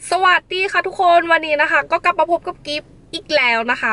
สวัสดีค่ะทุกคนวันนี้นะคะก็กลับมาพบกับกิฟต์อีกแล้วนะคะ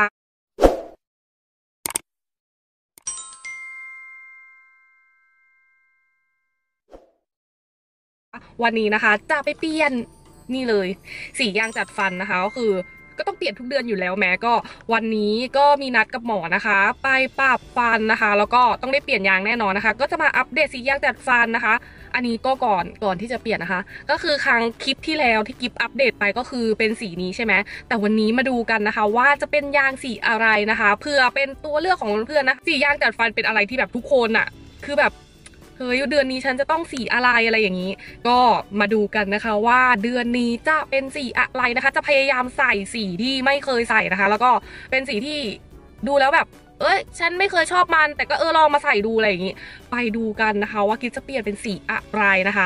วันนี้นะคะจะไปเปลี่ยนนี่เลยสียางจัดฟันนะคะก็คือก็ต้องเปลี่ยนทุกเดือนอยู่แล้วแม้ก็วันนี้ก็มีนัดกับหมอนะคะไปปรับฟันนะคะแล้วก็ต้องได้เปลี่ยนยางแน่นอนนะคะก็จะมาอัปเดตสียางจัดฟันนะคะอันนี้ก็ก่อนที่จะเปลี่ยนนะคะก็คือครั้งคลิปที่แล้วที่กิฟอัปเดตไปก็คือเป็นสีนี้ใช่ไหมแต่วันนี้มาดูกันนะคะว่าจะเป็นยางสีอะไรนะคะเพื่อเป็นตัวเลือกของเพื่อนๆนะสียางจัดฟันเป็นอะไรที่แบบทุกคนอะคือแบบเฮ้ยเดือนนี้ฉันจะต้องสีอะไรอย่างนี้ก็มาดูกันนะคะว่าเดือนนี้จะเป็นสีอะไรนะคะจะพยายามใส่สีที่ไม่เคยใส่นะคะแล้วก็เป็นสีที่ดูแล้วแบบฉันไม่เคยชอบมันแต่ก็ลองมาใส่ดูอะไรอย่างนี้ไปดูกันนะคะว่ากิ๊บจะเปลี่ยนเป็นสีอะไรนะคะ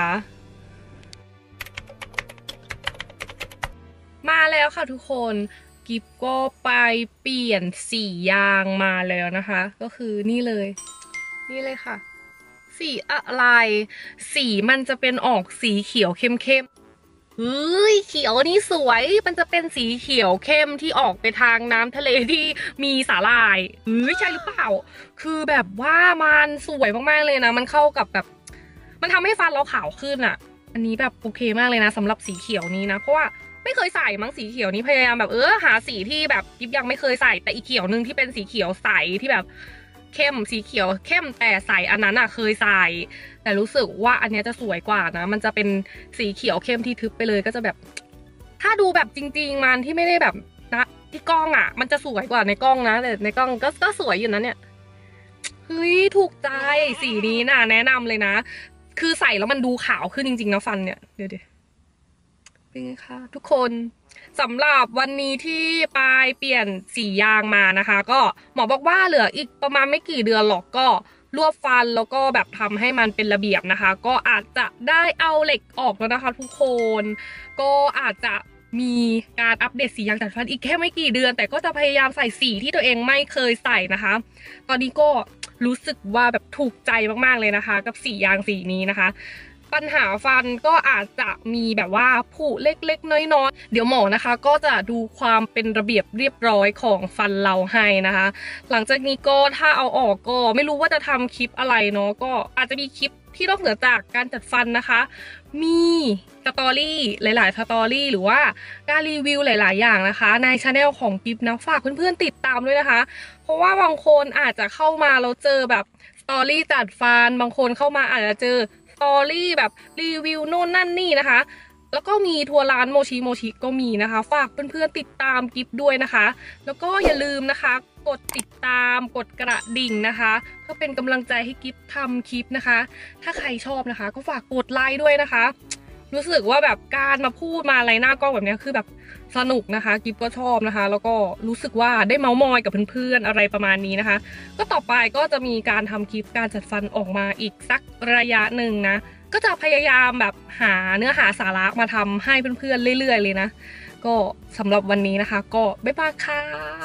มาแล้วค่ะทุกคนกิ๊บก็ไปเปลี่ยนสียางมาแล้วนะคะก็คือนี่เลยค่ะสีอะไรสีมันจะเป็นออกสีเขียวเข้มเฮ้ยเขียวนี่สวยมันจะเป็นสีเขียวเข้มที่ออกไปทางน้ำทะเลที่มีสาหร่ายใช่หรือเปล่าคือแบบว่ามันสวยมากๆเลยนะมันเข้ากับแบบมันทำให้ฟันเราขาวขึ้นอ่ะอันนี้แบบโอเคมากเลยนะสำหรับสีเขียวนี้นะเพราะว่าไม่เคยใส่มั้งสีเขียวนี้พยายามแบบหาสีที่แบบยิบยังไม่เคยใส่แต่อีเขียวนึงที่เป็นสีเขียวใสที่แบบเข้มสีเขียวเข้มแต่ใสอันนั้นอะเคยใส่แต่รู้สึกว่าอันนี้จะสวยกว่านะมันจะเป็นสีเขียวเข้มที่ทึบไปเลยก็จะแบบถ้าดูแบบจริงๆมันที่ไม่ได้แบบนะที่กล้องอะมันจะสวยกว่าในกล้องนะแต่ในกล้องก็สวยอยู่นะเนี่ยเฮ้ยถูกใจสีนี้นะแนะนำเลยนะคือใส่แล้วมันดูขาวขึ้นจริงๆนะฟันเนี่ยเดี๋ยวเป็นไงคะทุกคนสำหรับวันนี้ที่ปายเปลี่ยนสียางมานะคะก็หมอบอกว่าเหลืออีกประมาณไม่กี่เดือนหรอกก็รวบฟันแล้วก็แบบทำให้มันเป็นระเบียบนะคะก็อาจจะได้เอาเหล็กออกแล้วนะคะทุกคนก็อาจจะมีการอัปเดตสียางจัดฟันอีกแค่ไม่กี่เดือนแต่ก็จะพยายามใส่สีที่ตัวเองไม่เคยใส่นะคะตอนนี้ก็รู้สึกว่าแบบถูกใจมากๆเลยนะคะกับสียางสีนี้นะคะปัญหาฟันก็อาจจะมีแบบว่าผุเล็กๆน้อยๆเดี๋ยวหมอนะคะก็จะดูความเป็นระเบียบเรียบร้อยของฟันเราให้นะคะหลังจากนี้ก็ถ้าเอาออกก็ไม่รู้ว่าจะทำคลิปอะไรเนาะก็อาจจะมีคลิปที่นอกเหนือจากการจัดฟันนะคะมีสตอรี่หลายๆสตอรี่หรือว่าการรีวิวหลายๆอย่างนะคะในช anel ของกิฟนะฝากเพื่อนๆติดตามด้วยนะคะเพราะว่าบางคนอาจจะเข้ามาแล้วเจอแบบสตอรี่จัดฟันบางคนเข้ามาอาจจะเจอสตอรี่แบบรีวิวโน่นนั่นนี่นะคะแล้วก็มีทัวร์ร้านโมชิก็มีนะคะฝากเพื่อนๆติดตามกิฟด้วยนะคะแล้วก็อย่าลืมนะคะกดติดตามกดกระดิ่งนะคะเพื่อเป็นกำลังใจให้กิฟทำคลิปนะคะถ้าใครชอบนะคะก็ฝากกดไลค์ด้วยนะคะรู้สึกว่าแบบการมาพูดมาอะไรหน้ากล้องแบบนี้คือแบบสนุกนะคะกิฟก็ชอบนะคะแล้วก็รู้สึกว่าได้เมาส์มอยกับเพื่อนๆอะไรประมาณนี้นะคะก็ต่อไปก็จะมีการทำคลิปการจัดฟันออกมาอีกสักระยะหนึ่งนะก็จะพยายามแบบหาเนื้อหาสาระมาทำให้เพื่อนๆเรื่อยๆเลยนะก็สำหรับวันนี้นะคะก็บ๊ายบายค่ะ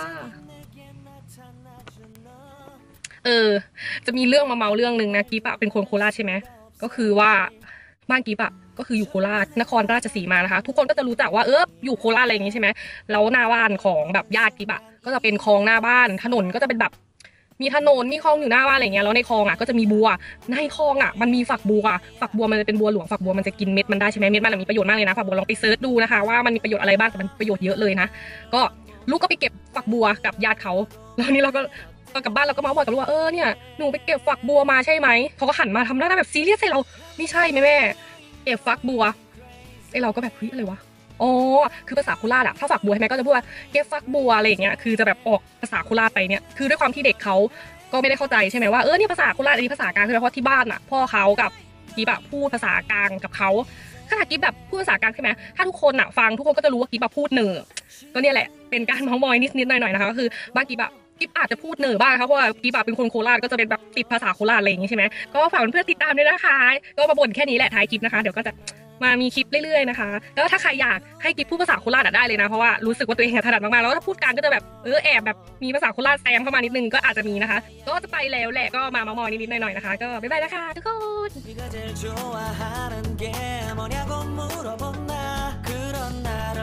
จะมีเรื่องมาเมาเรื่องหนึ่งนะกิฟอะเป็นคนโคราชใช่ไหมก็คือว่าบ้านกิฟอะก็คืออยู่โคราชนครราชสีมานะคะทุกคนก็จะรู้จักว่าอยู่โคราชอะไรอย่างงี้ใช่ไหมแล้วหน้าบ้านของแบบญาติกิฟอะก็จะเป็นคลองหน้าบ้านถนนก็จะเป็นแบบมีถนนมีคลองอยู่หน้าบ้านอะไรเงี้ยแล้วในคลองอ่ะก็จะมีบัวในคลองอ่ะมันมีฝักบัวมันจะเป็นบัวหลวงฝักบัวมันจะกินเม็ดมันได้ใช่ไหมเม็ดมันมีประโยชน์มากเลยนะฝักบัวลองไปเซิร์ชดูนะคะว่ามันมีประโยชน์อะไรบ้างแต่มันประโยชน์เยอะเลยนะก็ลูกก็ไปเก็บฝักบัวกับญาติเขาแล้วนี่เราก็กลับบ้านเราก็มาบอกกับลูกว่าเนี่ยหนูไปเก็บฝักบัวมาใช่ไหมเขาก็หันมาทำหน้าแบบซีเรียสใส่เราไม่ใช่แม่เก็บฝักบัวไอเราก็แบบเฮ้ยอะไรวะอ๋อคือภาษาโคราชอะถ้าฝักบัวใช่ไหมก็จะพูดว่าเก็บฝักบัวอะไรอย่างเงี้ยคือจะแบบออกภาษาโคราชไปเนี่ยคือด้วยความที่เด็กเขาก็ไม่ได้เข้าใจใช่ไหมว่านี่ภาษาโคราชอันนี้ภาษากลางคือเพราะที่บ้านอะพ่อเขากับกิ๊บอะพูดภาษากลางกับเขาขนาดกิ๊บแบบพูดภาษากลางใช่ไหมถ้าทุกคนอะฟังทุกคนก็จะรู้ว่ากิ๊บแบบพูดเหนือก็เนี่ยแหละเป็นการเมาส์มอยนิดๆหน่อยๆนะคะก็คือบ้านกิ๊บอะกิ๊บอาจจะพูดเหนือบ้างครับเพราะว่ากิ๊บเป็นคนโคราชก็จะเป็นแบบติดภาษาโคราชอะไรอย่างงี้ใช่ไหมก็ฝากเพื่อนๆติดตามด้วยนะคะก็มาบ่นแค่นี้แหละท้ายคลิปนะคะเดี๋ยวก็จะมามีคลิปเรื่อยๆนะคะแล้วถ้าใครอยากให้กิ๊บพูดภาษาโคราชได้เลยนะเพราะว่ารู้สึกว่าตัวเองถนัดมากๆแล้วถ้าพูดกลางก็จะแบบแอบแบบมีภาษาโคราชแซมเข้ามานิดนึงก็อาจจะมีนะคะก็จะไปแล้วแหละก็มาเมาท์มอยนิดๆหน่อยๆนะคะก็บ๊ายบายนะคะทุกคน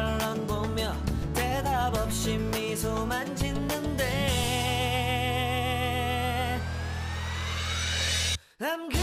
만지는데 I'm